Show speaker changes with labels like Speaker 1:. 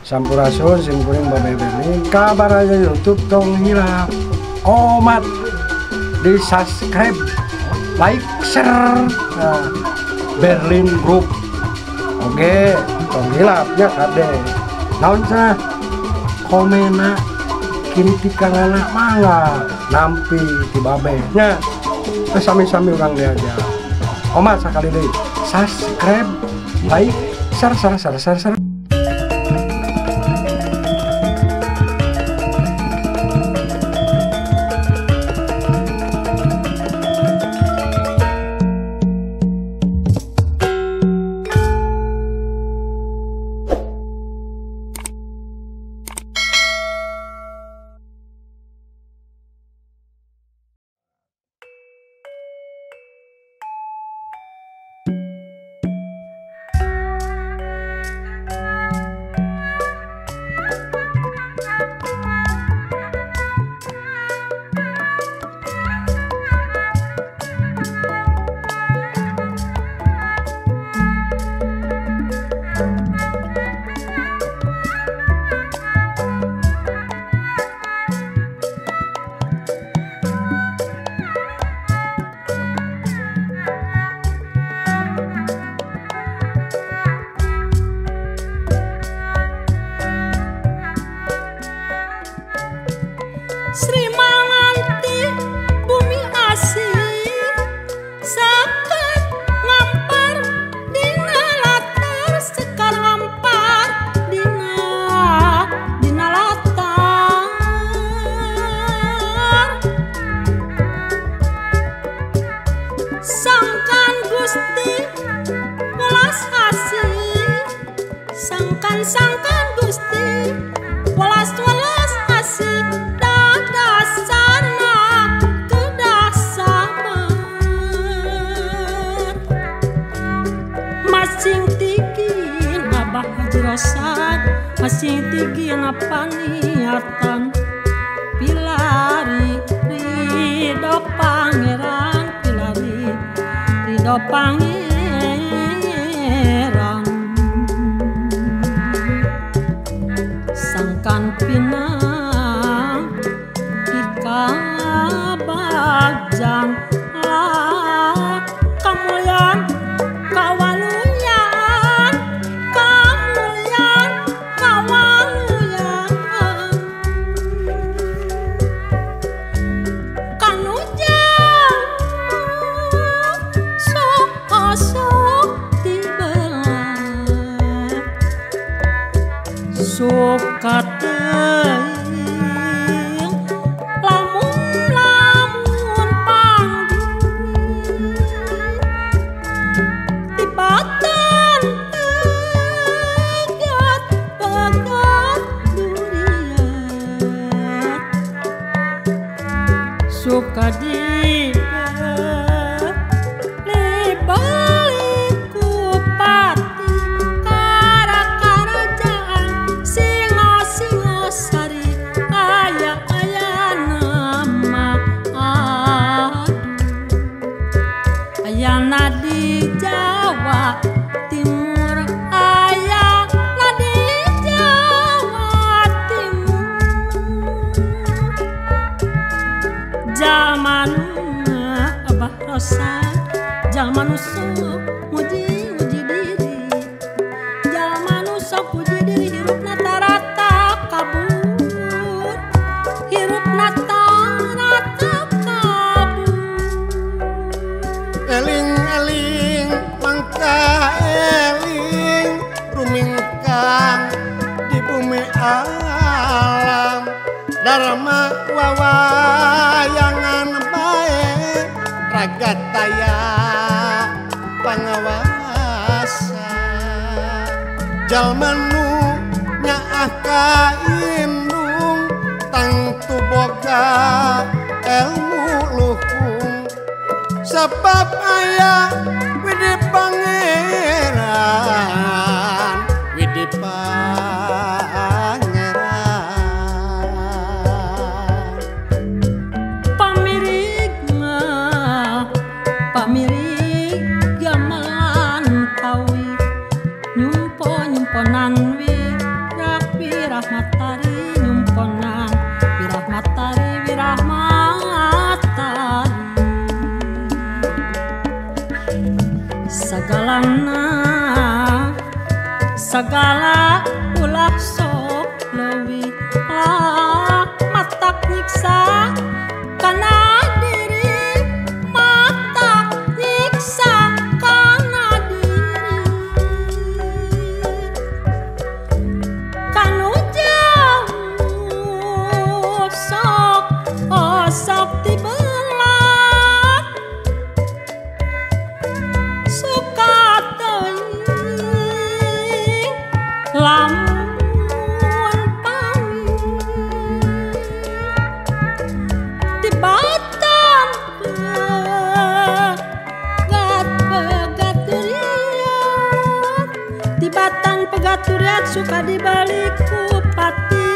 Speaker 1: Sampurasun simkuring Babe Berlin kabar aja YouTube tong hilap omat di subscribe like share Berlin Group oke tong hilap ya kade naon cenah komena kritikan anak mangga nampi ti Babe nya sami-sami urang diaja omat sakali deui subscribe like share
Speaker 2: Sri Manganti bumi asih sakat ngampar dina latar sekar ngampar dina latar sangkan Gusti welas asih sangkan Gusti welas asih masing tinggi nabah jerasan masing tinggi napa niatan pilari ridho pangeran pilari ridho pangeran sangkan pinang ikabajang kamulian suka teuing lamun panggih tibatan tegat durian suka ayana di Jawa Timur ayana di Jawa Timur zaman Abah Rosa zaman usuk muji diri zaman usuk muji diri hirup rata kabur hirup rata
Speaker 3: eling-eling mangka eling rumingkang di bumi alam dharma wawayangan bae ragataya pangawasa jalma nu nyaah ka indung tangtu boga ilmu luhung sebab aya widi pangeran
Speaker 2: pamirig gamelan kawi nyumponan wirah Wirahmatari nyumponan Wirahmatari Wirahmatari segala ulah sok leuwih matak nyiksa kana diri matak nyiksa kana diri kanu jauh sok tibelat suka teuing lamun pami tibatan pegaturiat suka dibalik ku pati